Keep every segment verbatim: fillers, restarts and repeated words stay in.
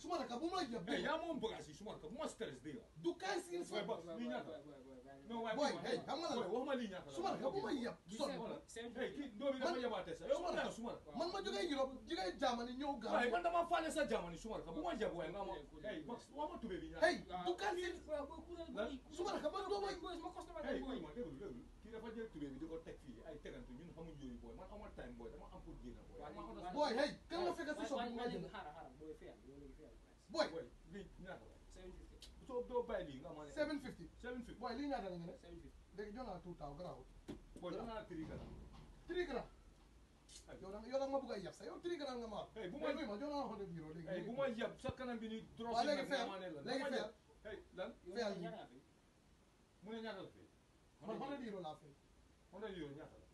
suma raka bu ma yab hey yaa moom bagage yi suma raka bu ma stress dégg nga du kaay si boy box lii ñaata non waaye boy hey xam nga la boy wax ma lii ñaata suma raka bu ma yab son hey kii doo bi dafa yabaate sa yow man naa suma raka man ma jógee Europe jógee Germany ñëw waaye Gambia man dama faale sa Germany suma raka bu ma jab waaye nga ma hey box wax ma tubé bi ñaata hey du kaay si suma raka man doo may hey boy ma déglu déglu kii dafa jël tubé bi di ko teg fii ay tegante ñun xamuñ yooyu boy man amal time boy dama am pour génn boy boy hey kan nga fekk si shop bi nga jënd boy boy lii ñaata la soo doo bàyyi lii nga ma ne seven fifty seven fifty boy lii ñaata la nga ne léegi jox naa two taw garaawul boy jox naa three grand three grand yow da yow da ma bëgg a yab sa yow three grand nga ma hey bu ma ma jox naa hundred euro léegi hey bu ma yab sa kanam bi ni drosi waaw léegi nag fayal ma ne la léegi fayal hey lan fayal mu ne ñaata la fii man hundred euro laa fay hundred euro ñaata la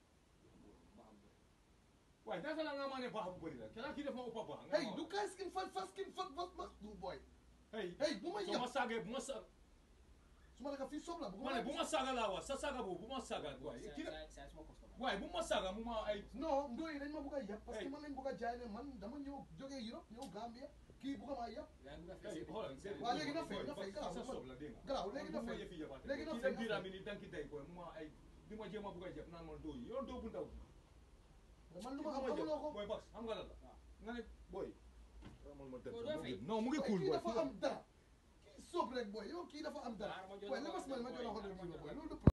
waaye ñaata la nga ma ne baax bu bëri la kenn kii def ma ëpp baax hey du kaay skin fat fat skin fat fat mas du boy hey hey bu ma soo ma yab saagee bu ma sa su ma la ka fii sob la bu ma ne bu ma saaga laa wax sa saaga boobu bu ma saaga waaye kii waaye bu ma saaga mu ma ay non ndoy dañ ma bëgg a yab parce que man lañ bëgg a jaay ne man dama ñëw jógee Europe ñëw Gambia kii bëgg maa yab waaw léegi na fay na fay garaaw sa sob la dégg nga garaaw léegi na fay yëfi yabaate léegi na kii fay dem biiraam ni danki day koy mu ma ay di ma jéem a bëgg a jëpp naan ma doo yi yow doo bu ndaw man lu ma xam amuloo ko booy bax xam nga la la nga ne booy non mu ngi cool kii booy dafa am dara kii soob rek boy yow kii dafa am dara boy la mas man ma jox la ko loolu